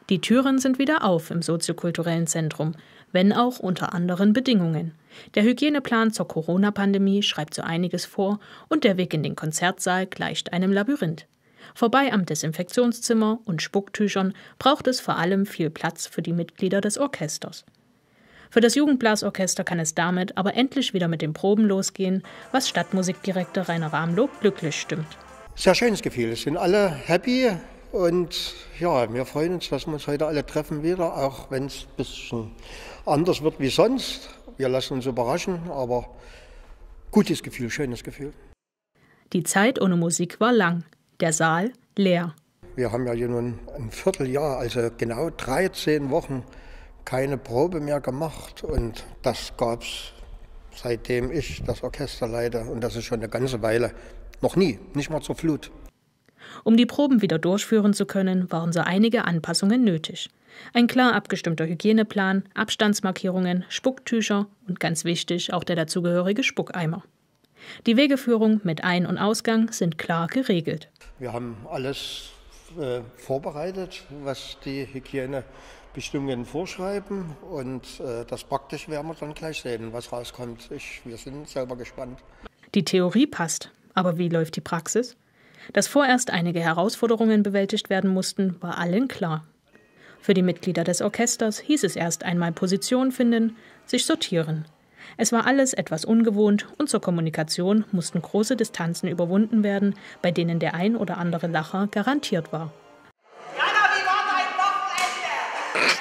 Die Türen sind wieder auf im soziokulturellen Zentrum, wenn auch unter anderen Bedingungen. Der Hygieneplan zur Corona-Pandemie schreibt so einiges vor und der Weg in den Konzertsaal gleicht einem Labyrinth. Vorbei am Desinfektionszimmer und Spucktüchern braucht es vor allem viel Platz für die Mitglieder des Orchesters. Für das Jugendblasorchester kann es damit aber endlich wieder mit den Proben losgehen, was Stadtmusikdirektor Rainer Ramloh glücklich stimmt. Sehr schönes Gefühl, es sind alle happy und ja, wir freuen uns, dass wir uns heute alle treffen wieder, auch wenn es ein bisschen anders wird wie sonst. Wir lassen uns überraschen, aber gutes Gefühl, schönes Gefühl. Die Zeit ohne Musik war lang, der Saal leer. Wir haben ja hier nun ein Vierteljahr, also genau 13 Wochen keine Probe mehr gemacht und das gab es, seitdem ich das Orchester leite und das ist schon eine ganze Weile. Noch nie, nicht mal zur Flut. Um die Proben wieder durchführen zu können, waren so einige Anpassungen nötig. Ein klar abgestimmter Hygieneplan, Abstandsmarkierungen, Spucktücher und ganz wichtig auch der dazugehörige Spuckeimer. Die Wegeführung mit Ein- und Ausgang sind klar geregelt. Wir haben alles vorbereitet, was die Hygienebestimmungen vorschreiben und das praktisch werden wir dann gleich sehen, was rauskommt. Wir sind selber gespannt. Die Theorie passt, aber wie läuft die Praxis? Dass vorerst einige Herausforderungen bewältigt werden mussten, war allen klar. Für die Mitglieder des Orchesters hieß es erst einmal Position finden, sich sortieren. Es war alles etwas ungewohnt und zur Kommunikation mussten große Distanzen überwunden werden, bei denen der ein oder andere Lacher garantiert war. Jana, wie war dein Wochenende?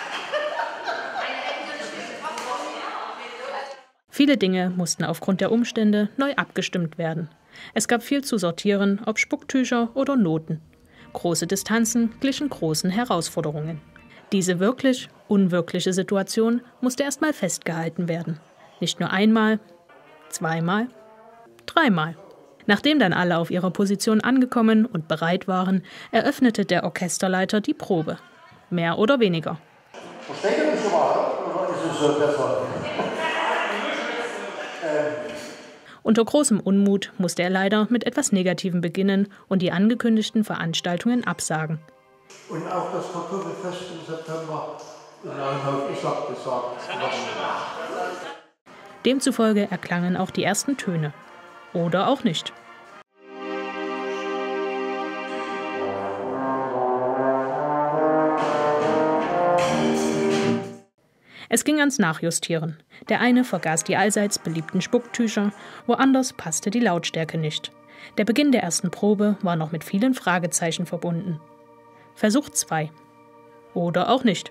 Viele Dinge mussten aufgrund der Umstände neu abgestimmt werden. Es gab viel zu sortieren, ob Spucktücher oder Noten. Große Distanzen glichen großen Herausforderungen. Diese wirklich unwirkliche Situation musste erst mal festgehalten werden. Nicht nur einmal, zweimal, dreimal. Nachdem dann alle auf ihrer Position angekommen und bereit waren, eröffnete der Orchesterleiter die Probe. Mehr oder weniger. Versteht ihr mich überhaupt oder ist es so besser? Unter großem Unmut musste er leider mit etwas Negativem beginnen und die angekündigten Veranstaltungen absagen. Und auch das Kartoffelfest im September in Lahnhof ist abgesagt. Demzufolge erklangen auch die ersten Töne. Oder auch nicht. Es ging ans Nachjustieren. Der eine vergaß die allseits beliebten Spucktücher, woanders passte die Lautstärke nicht. Der Beginn der ersten Probe war noch mit vielen Fragezeichen verbunden. Versuch 2. Oder auch nicht.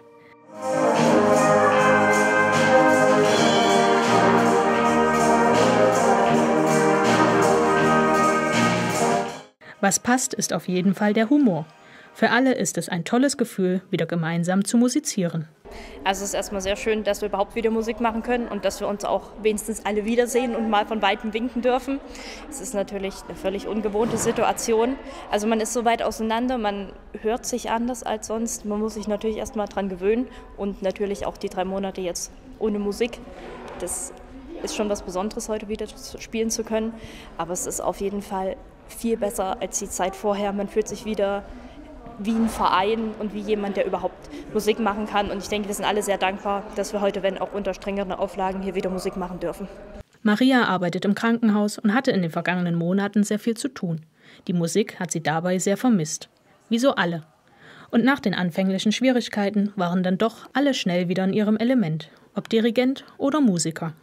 Was passt, ist auf jeden Fall der Humor. Für alle ist es ein tolles Gefühl, wieder gemeinsam zu musizieren. Also es ist erstmal sehr schön, dass wir überhaupt wieder Musik machen können und dass wir uns auch wenigstens alle wiedersehen und mal von Weitem winken dürfen. Es ist natürlich eine völlig ungewohnte Situation. Also man ist so weit auseinander, man hört sich anders als sonst. Man muss sich natürlich erstmal dran gewöhnen und natürlich auch die 3 Monate jetzt ohne Musik. Das ist schon was Besonderes, heute wieder spielen zu können. Aber es ist auf jeden Fall viel besser als die Zeit vorher. Man fühlt sich wieder wie ein Verein und wie jemand, der überhaupt Musik machen kann. Und ich denke, wir sind alle sehr dankbar, dass wir heute, wenn auch unter strengeren Auflagen, hier wieder Musik machen dürfen. Maria arbeitet im Krankenhaus und hatte in den vergangenen Monaten sehr viel zu tun. Die Musik hat sie dabei sehr vermisst. Wie so alle. Und nach den anfänglichen Schwierigkeiten waren dann doch alle schnell wieder in ihrem Element. Ob Dirigent oder Musiker.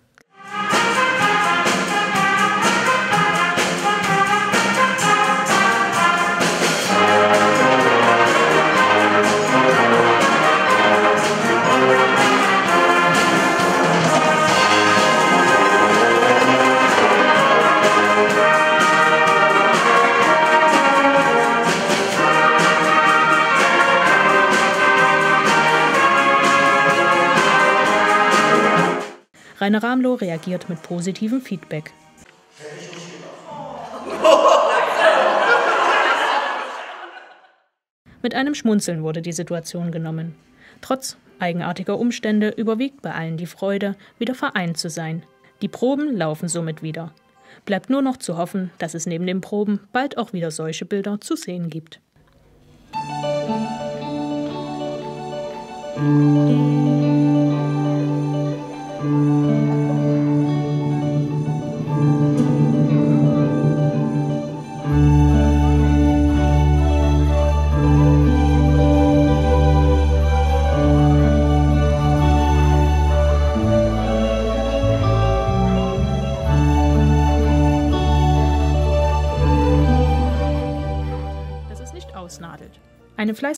Rainer Ramloh reagiert mit positivem Feedback. Mit einem Schmunzeln wurde die Situation genommen. Trotz eigenartiger Umstände überwiegt bei allen die Freude, wieder vereint zu sein. Die Proben laufen somit wieder. Bleibt nur noch zu hoffen, dass es neben den Proben bald auch wieder solche Bilder zu sehen gibt. Eine